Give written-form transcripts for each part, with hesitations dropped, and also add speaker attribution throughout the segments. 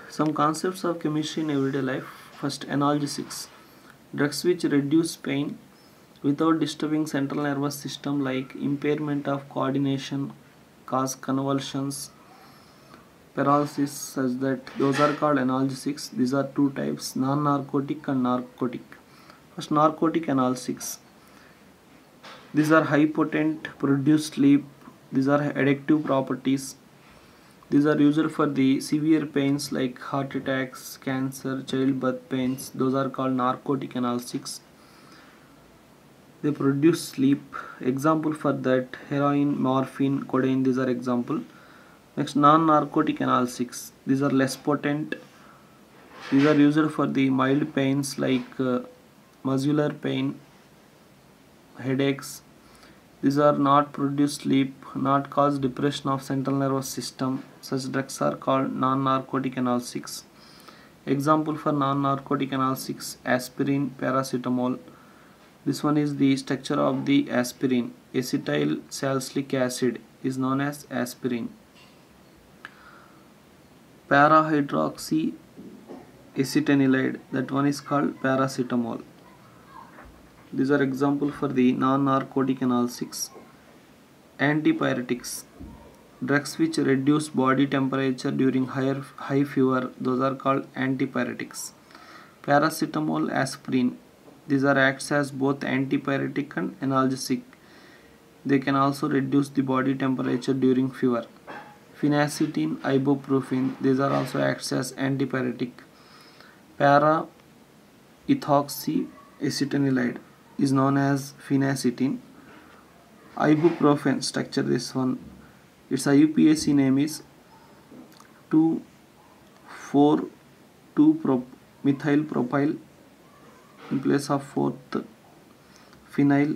Speaker 1: Some concepts of chemistry in everyday life. First, analgesics. Drugs which reduce pain without disturbing central nervous system, like impairment of coordination, cause convulsions, paralysis, such that those are called analgesics. These are two types: non-narcotic and narcotic. First, narcotic analgesics. These are high potent, produce sleep. These are addictive properties. These are used for the severe pains like heart attacks, cancer, childbirth pains. Those are called narcotic analgesics. They produce sleep. Example for that: heroin, morphine, codeine. These are example. Next, non-narcotic analgesics. These are less potent. These are used for the mild pains like muscular pain, headaches. These are not produce sleep, not cause depression of central nervous system. Such drugs are called non-narcotic analgesics. Example for non-narcotic analgesics: aspirin, paracetamol. This one is the structure of the aspirin. Acetyl salicylic acid is known as aspirin. Parahydroxy acetanilide, that one is called paracetamol. These are example for the non-narcotic analgesics. Antipyretics. Drugs which reduce body temperature during high fever, those are called antipyretics. Paracetamol, aspirin. These are acts as both antipyretic and analgesic. They can also reduce the body temperature during fever. Phenacetin, ibuprofen. These are also acts as antipyretic. Para ethoxy acetanilide is known as phenacetin. Ibuprofen, structure this one. Its IUPAC name is 2,4,2-methyl propyl in place of 4th phenyl.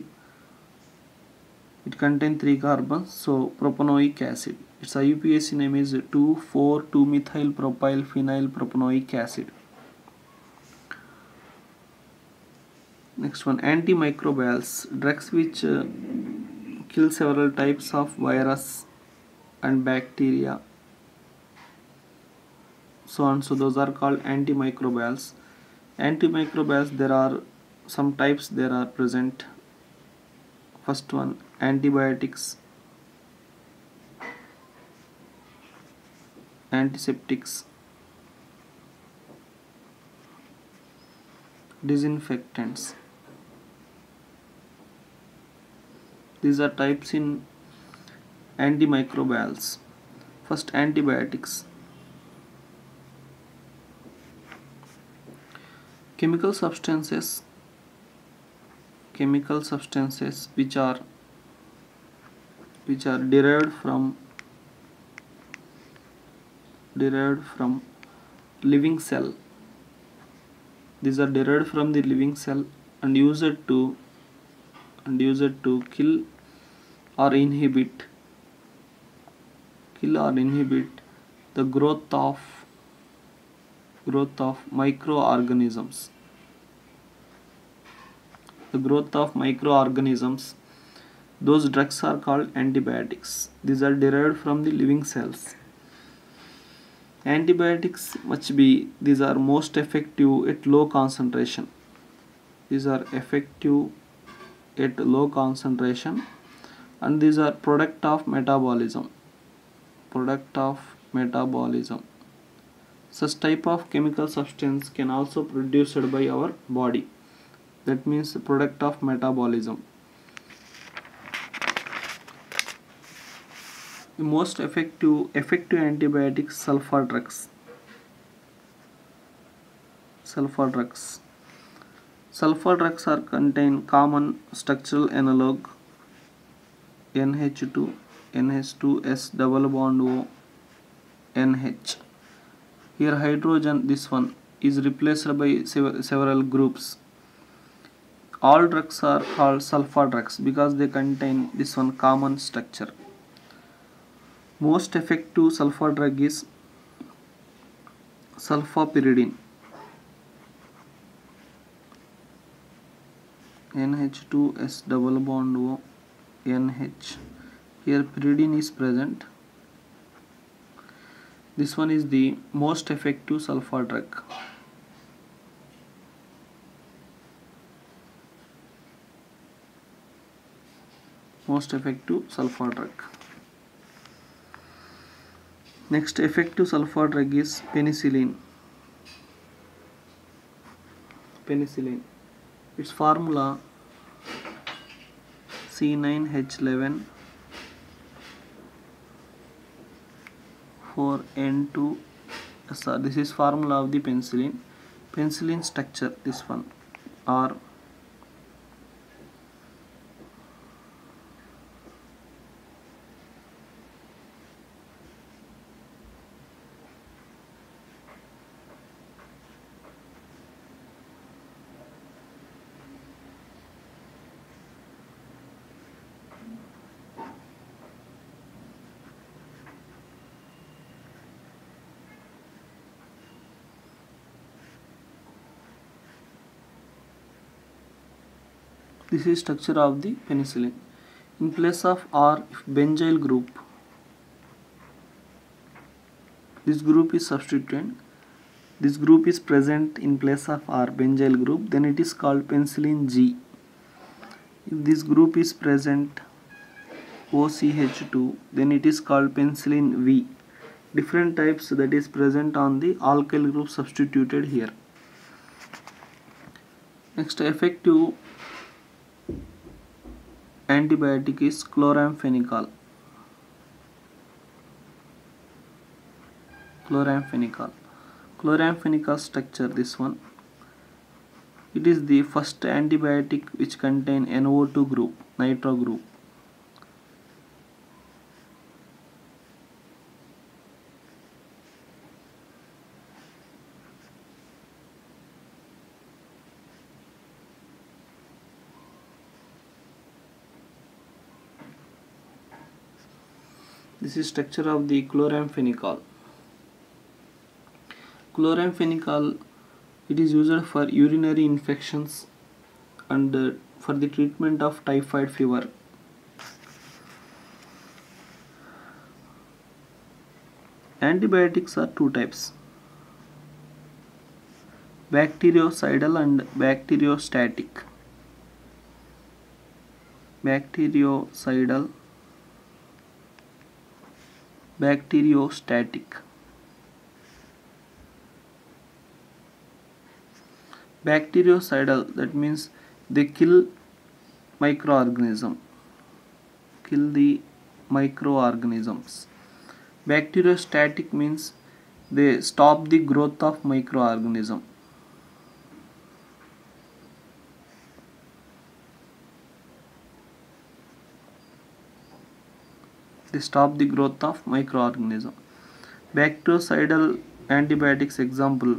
Speaker 1: It contains 3 carbons, so propanoic acid. Its IUPAC name is 2,4,2-methyl propyl phenyl propanoic acid. Next one, antimicrobials. Drugs which kill several types of virus and bacteria, so on. So those are called antimicrobials. Antimicrobials, there are some types there are present. First one, antibiotics, antiseptics, disinfectants. These are types in antimicrobials. First, antibiotics. Chemical substances which are derived from living cell. These are derived from the living cell and used to kill or inhibit the growth of microorganisms. Those drugs are called antibiotics. These are derived from the living cells. Antibiotics these are most effective at low concentration. And these are product of metabolism. Such type of chemical substance can also produced by our body. That means the product of metabolism. The most effective antibiotics: sulfur drugs. Sulfur drugs are contain common structural analog NH2, NH2S double bond O, NH. Here hydrogen, this one, is replaced by several groups. All drugs are called sulfur drugs because they contain this one common structure. Most effective sulfur drug is sulfapyridine. NH2S double bond O, NH. Here pyridine is present. This one is the most effective sulfur drug. Most effective sulfur drug. Next effective sulfur drug is penicillin. Penicillin. Its formula C9H11 4N2 SR. This is formula of the penicillin. Penicillin structure, this one, R. This is structure of the penicillin. In place of R, if benzyl group, this group is substituted, this group is present in place of R, benzyl group, then it is called penicillin G. If this group is present, OCH2, then it is called penicillin V. Different types that is present on the alkyl group substituted here. Next effective antibiotic is chloramphenicol. Chloramphenicol structure, this one. It is the first antibiotic which contain NO2 group, nitro group. This is structure of the chloramphenicol. Chloramphenicol, it is used for urinary infections and for the treatment of typhoid fever. Antibiotics are two types: bactericidal and bacteriostatic. Bactericidal, bacteriostatic. Bactericidal, that means they kill microorganism, kill the microorganisms. Bacteriostatic means they stop the growth of microorganism. They stop the growth of microorganism. Bactericidal antibiotics example: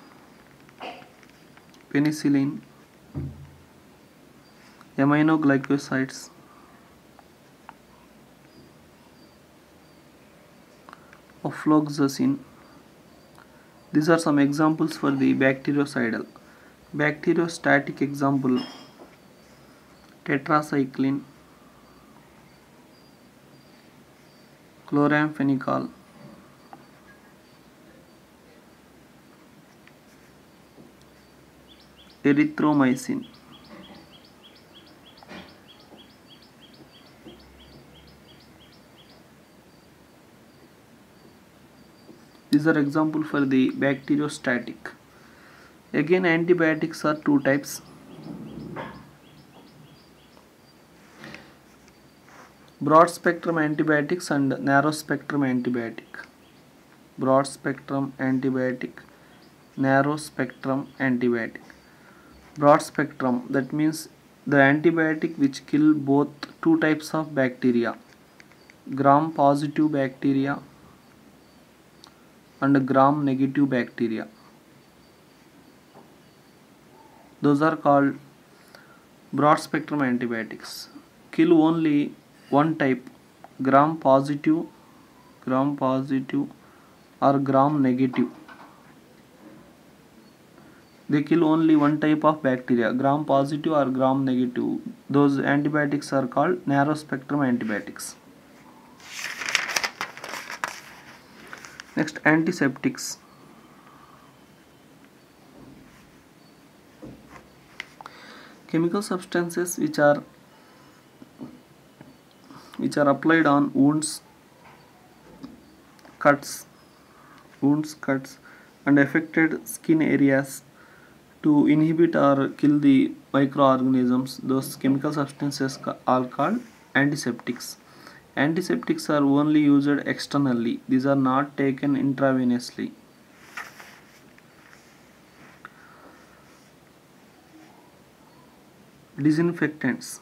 Speaker 1: penicillin, aminoglycosides, ofloxacin. These are some examples for the bactericidal. Bacteriostatic example: tetracycline, chloramphenicol, erythromycin. These are example for the bacteriostatic. Again, antibiotics are two types: broad spectrum antibiotics and narrow spectrum antibiotic. Broad spectrum antibiotic, narrow spectrum antibiotic. Broad spectrum, that means the antibiotic which kill both two types of bacteria, gram positive bacteria and gram negative bacteria. Those are called broad spectrum antibiotics. Kill only one type, gram positive or gram negative. They kill only one type of bacteria, gram positive or gram negative. Those antibiotics are called narrow spectrum antibiotics. Next, antiseptics. Chemical substances which are applied on cuts, cuts, and affected skin areas to inhibit or kill the microorganisms. Those chemical substances are called antiseptics. Antiseptics are only used externally. These are not taken intravenously. Disinfectants.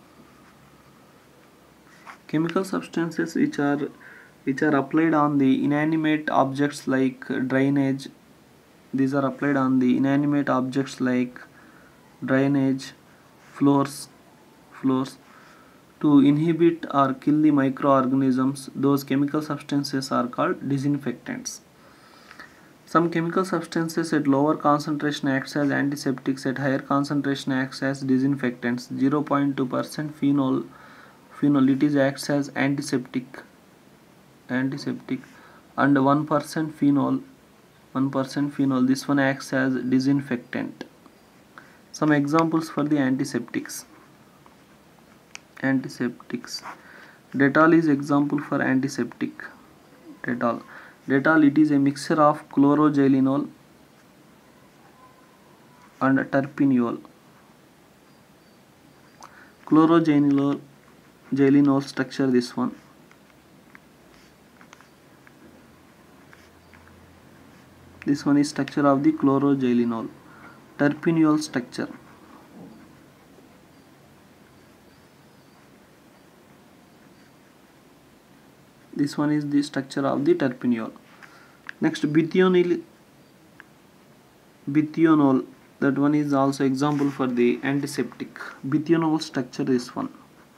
Speaker 1: Chemical substances which are applied on the inanimate objects like drainage. These are applied on the inanimate objects like drainage, floors to inhibit or kill the microorganisms. Those chemical substances are called disinfectants. Some chemical substances at lower concentration acts as antiseptics, at higher concentration acts as disinfectants. 0.2% phenol it is acts as antiseptic, and 1% phenol this one acts as disinfectant. Some examples for the antiseptics. Dettol is example for antiseptic. Dettol it is a mixture of chlorogelinol and terpineol. Chlorogelinol structure, this one. This one is structure of the chlorogelinol. Terpineol structure. This one is the structure of the terpineol. Next, bithionol. That one is also example for the antiseptic. Bithionol structure, this one.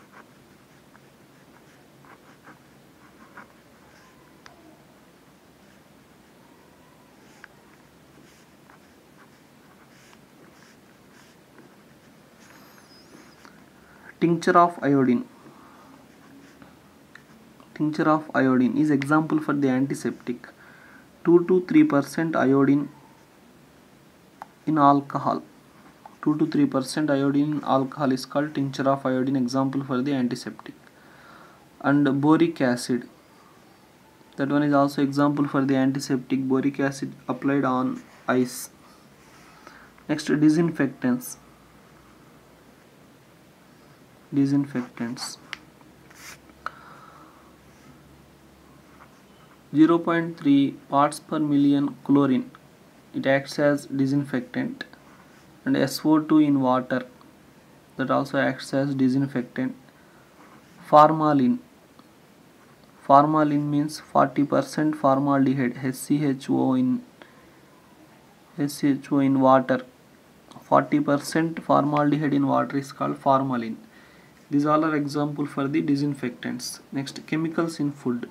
Speaker 1: Tincture of iodine. Tincture of iodine is example for the antiseptic. 2 to 3% iodine in alcohol. 2 to 3% iodine in alcohol is called tincture of iodine, example for the antiseptic. And boric acid, that one is also example for the antiseptic. Boric acid applied on ice. Next, disinfectants. 0.3 parts per million chlorine, it acts as disinfectant. And SO2 in water, that also acts as disinfectant. Formalin means 40% formaldehyde, HCHO in water. 40% formaldehyde in water is called formalin. These all are example for the disinfectants. Next, chemicals in food.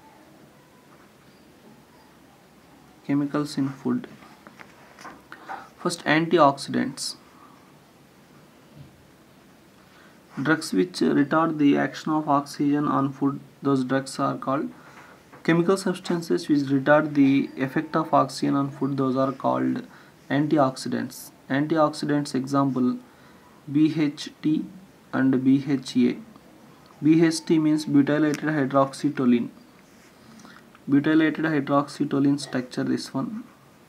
Speaker 1: First, antioxidants. Drugs which retard the action of oxygen on food, those drugs are called. Chemical substances which retard the effect of oxygen on food, those are called antioxidants. Antioxidants example BHT and BHA. BHT means butylated hydroxytoluene. Butylated hydroxytoluene structure, this one.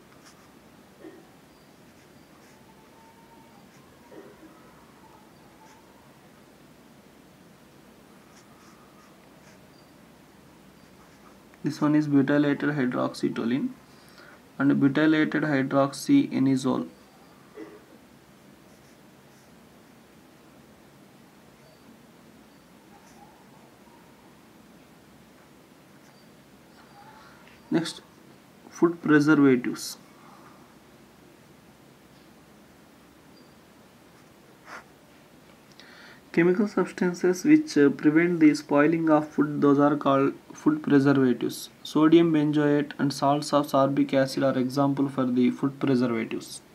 Speaker 1: This one is butylated hydroxytoluene and butylated hydroxyanisole. Next, food preservatives. Chemical substances which prevent the spoiling of food, those are called food preservatives. Sodium benzoate and salts of sorbic acid are example for the food preservatives.